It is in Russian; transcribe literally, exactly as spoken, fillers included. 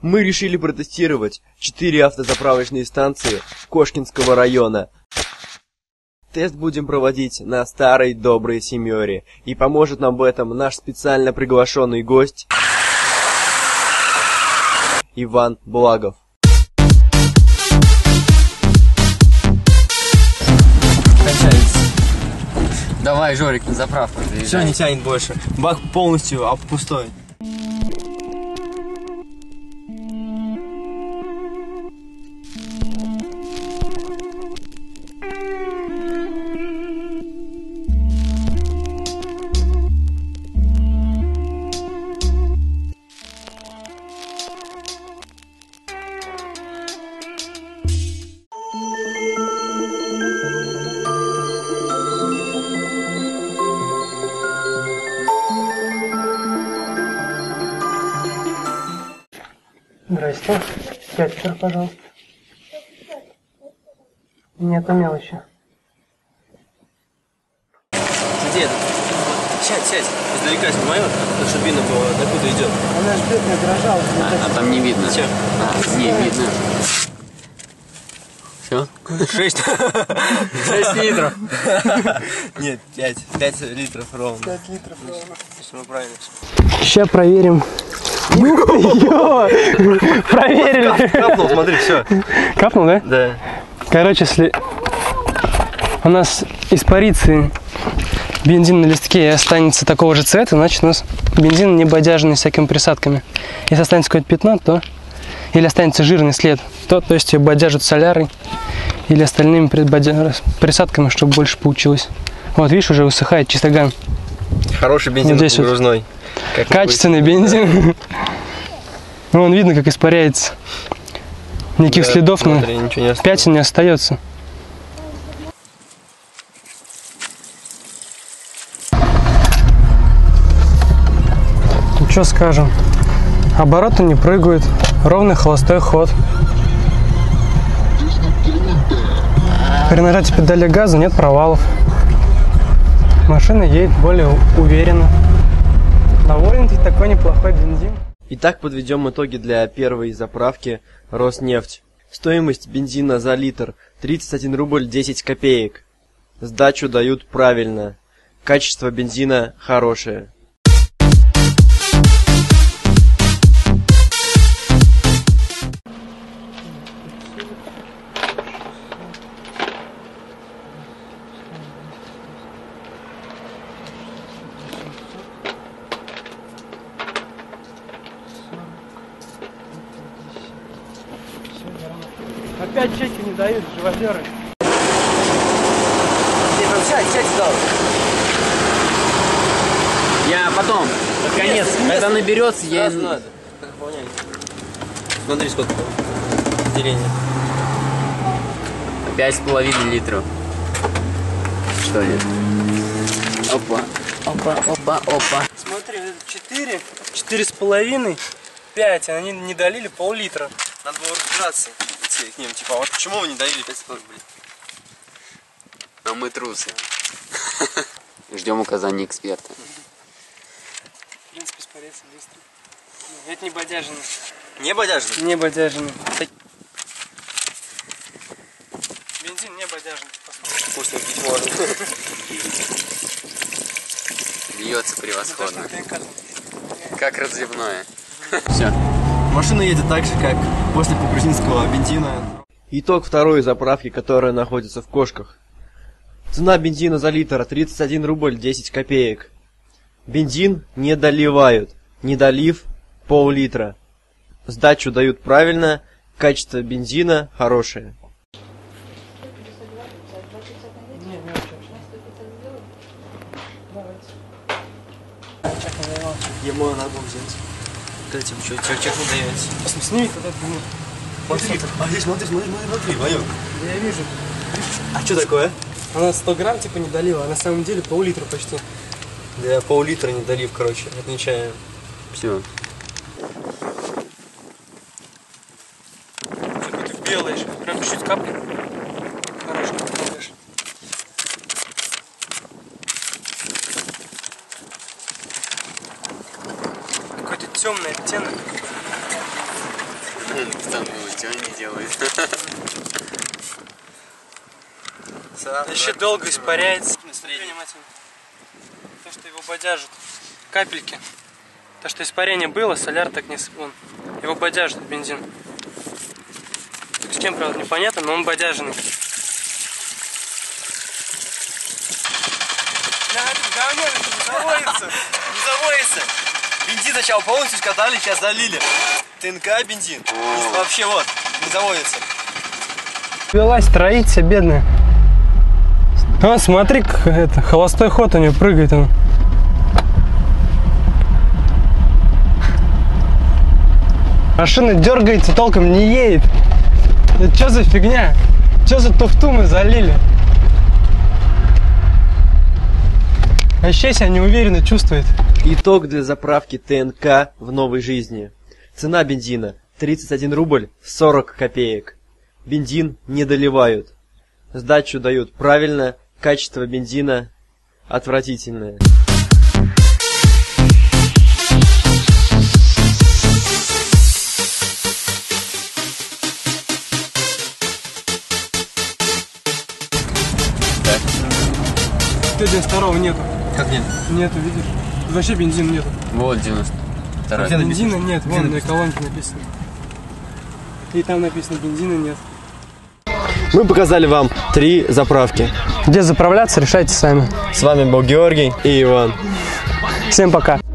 Мы решили протестировать четыре автозаправочные станции Кошкинского района. Тест будем проводить на старой доброй семере, и поможет нам в этом наш специально приглашенный гость Иван Благов. Кончается. Давай, Жорик, на заправку. Все, не тянет больше. Бак полностью пустой. Здрасте. Кетчуп, пожалуйста. Нету мелочи. Где это? Сядь, сядь. Издалека снимай, чтобы видно было, докуда идет. Она ждет, не дрожала. А, а там не видно. Все. А, не видно. Все? Шесть. Шесть литров. Нет, пять. Пять литров ровно. пять литров ровно. Все правильно. Сейчас проверим. Проверили. Капнул, смотри, все. Капнул, да? Да. Короче, если у нас испарится бензин на листке и останется такого же цвета, значит у нас бензин не бодяженный всякими присадками. Если останется какое-то пятно, то или останется жирный след, то, то есть ее бодяжат солярой или остальными присадками, чтобы больше получилось. Вот, видишь, уже высыхает чистоган. Хороший бензин, вот здесь грузной. Вот качественный бензин. Вон видно, как испаряется. Никаких да, следов, но пятен не остается. Ну, что скажем? Обороты не прыгают, ровный холостой ход. При нажатии педали газа нет провалов. Машина едет более уверенно. Довольно-таки такой неплохой бензин. Итак, подведем итоги для первой заправки Роснефть. Стоимость бензина за литр тридцать один рубль десять копеек. Сдачу дают правильно. Качество бензина хорошее. Опять чеки не дают, живодеры. Сядь, сядь сюда. Я потом, под конец, когда наберется, я... Надо. Смотри, сколько деление. Пять с половиной литров. Что ли? Опа, опа, опа, опа. Смотри, четыре, четыре с половиной, пять, они не долили пол-литра. Надо было разбираться к ним, типа, а вот почему вы не долили пять с половиной, блин? А мы трусы. Ждем указаний эксперта. В принципе, испаряется быстро. Это не бодяжный. Не бодяжный? Не бодяжный. Бензин не бодяжный. Вкусно пить можно. Льется превосходно. Как разливное. Все. Машина едет так же, как после побрузинского бензина. Итог второй заправки, которая находится в Кошках. Цена бензина за литр тридцать один рубль десять копеек. Бензин не доливают. Не долив пол-литра. Сдачу дают правильно. Качество бензина хорошее. Ему надо было взять. Вот этим, что, чек не дается. Сними тогда дыму. Смотри, а здесь смотри, смотри, смотри, смотри, Ванек. Я вижу. А что такое? Она сто грамм типа не долила, а на самом деле пол-литра почти. Да, пол-литра не долив, короче, отмечаем. Все. Какой-то белый еще, прям чуть-чуть капли. Хорошо, попробуешь. Какой-то темный оттенок. Там ничего не делает. Еще долго испаряется. Внимательно. То, что его бодяжит. Капельки. То, что испарение было, соляр так не... Он, его бодяжит бензин. С чем, правда, непонятно, но он бодяженный. Да, это говно, это не заводится. Не заводится. Бензин сначала полностью скатали, сейчас залили. ТНК бензин. И вообще вот, не заводится. Велась троится, бедная. А, смотри, как это, холостой ход у нее прыгает он. Машина дергается, толком не едет. Это что за фигня? Что за туфту мы залили? Вообще себя неуверенно чувствует. Итог для заправки ТНК в новой жизни. Цена бензина тридцать один рубль сорок копеек. Бензин не доливают. Сдачу дают правильно, качество бензина отвратительное. девяносто второго нету. Как нет? Нету, видишь? Вообще бензина нету. Вот девяносто второй. Где Бензина написано? нет, Где вон на написано? колонке написано. И там написано бензина нет. Мы показали вам три заправки. Где заправляться, решайте сами. С вами был Георгий и Иван. Всем пока.